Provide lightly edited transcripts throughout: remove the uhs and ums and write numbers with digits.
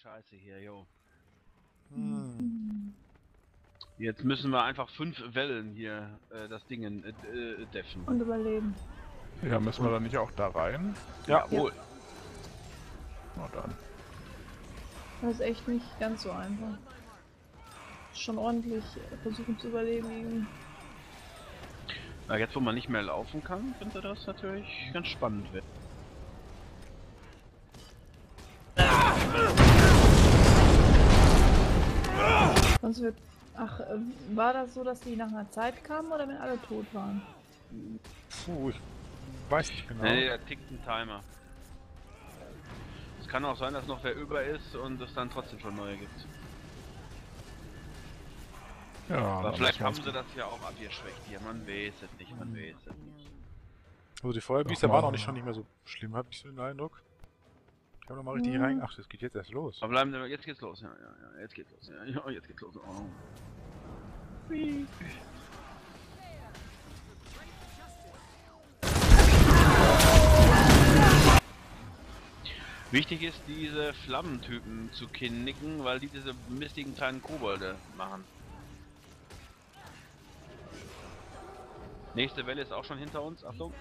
Scheiße hier, jo. Hm. Jetzt müssen wir einfach 5 Wellen hier das Ding deffen. Und überleben. Ja, müssen wir dann nicht auch da rein? Jawohl. Na dann. Das ist echt nicht ganz so einfach. Schon ordentlich versuchen zu überleben irgendwie. Ja, jetzt wo man nicht mehr laufen kann, könnte das natürlich ganz spannend werden. Sonst wird... Ach, war das so, dass die nach einer Zeit kamen oder wenn alle tot waren? Puh, ich weiß nicht genau. Nee, da tickt ein Timer. Es kann auch sein, dass noch wer über ist und es dann trotzdem schon neue gibt. Ja, Aber vielleicht haben sie das ja auch abgeschwächt hier, man weiß es nicht, man weiß es nicht. Also die Feuerbiester waren auch nicht schon nicht mehr so schlimm, hab ich so den Eindruck. Ich hab noch mal richtig rein. Ach, das geht jetzt erst los. Aber bleiben wir, jetzt geht's los, ja, jetzt geht's los, ja, jetzt geht's los. Oh. Wichtig ist, diese Flammentypen zu knicken, weil die diese mistigen kleinen Kobolde machen. Nächste Welle ist auch schon hinter uns, Achtung.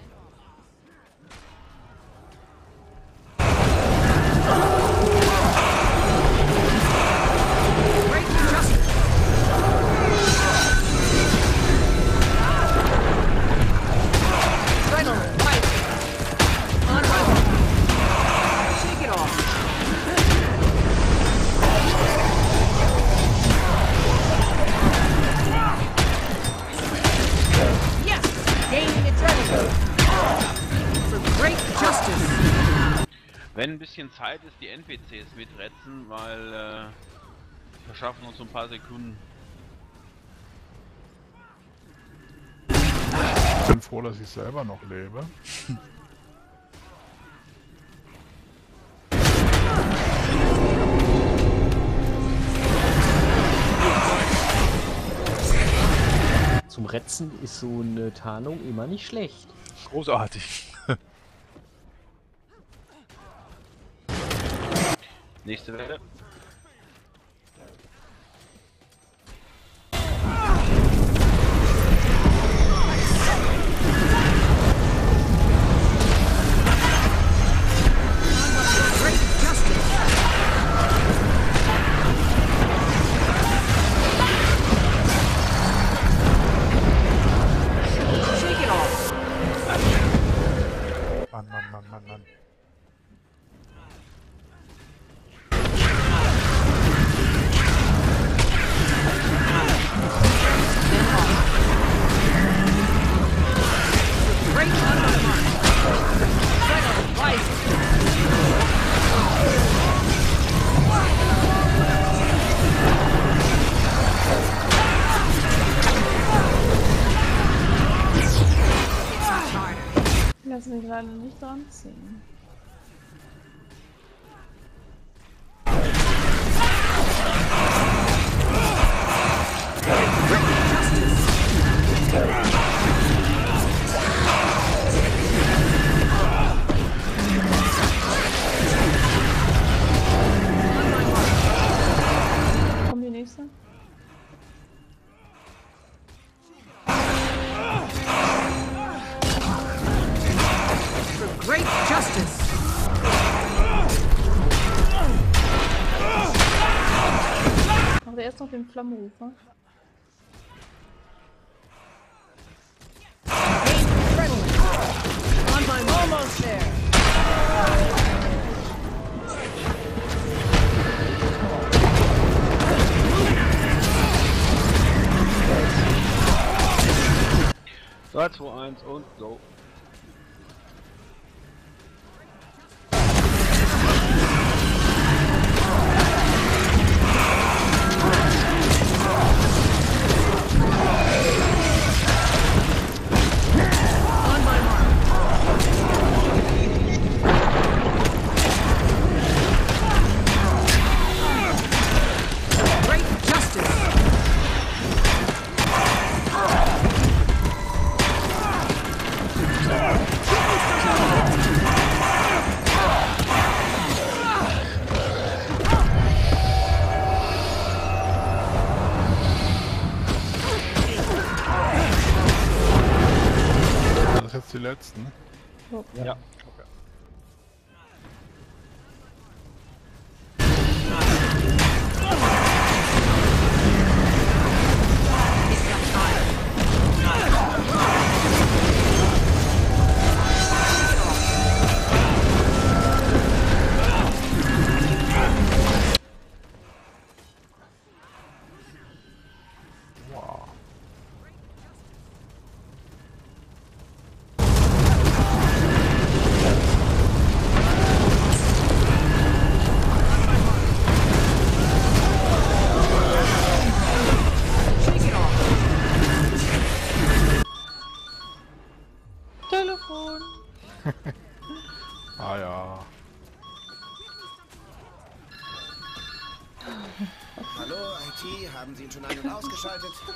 Wenn ein bisschen Zeit ist, die NPCs mitretzen, weil wir schaffen uns so ein paar Sekunden. Ich bin froh, dass ich selber noch lebe. Zum Retzen ist so eine Tarnung immer nicht schlecht. Großartig. Nächste Welle. Mann. Lass mich gerade nicht dran ziehen. Kommt die nächste? Great justice! Macht er erst noch den Flammenrufer? Almost there! Drei, zwei, 1 und go. letzten? Ja. Wow. Telefon. Ah ja. Hallo, IT, haben Sie ihn schon ein- und ausgeschaltet? So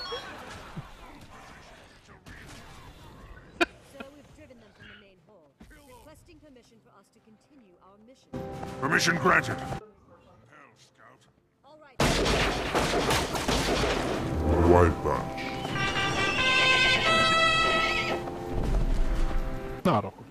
we've driven them from the main hall, requesting permission for us to continue our mission. Permission granted. All right. White Bunch. Na doch.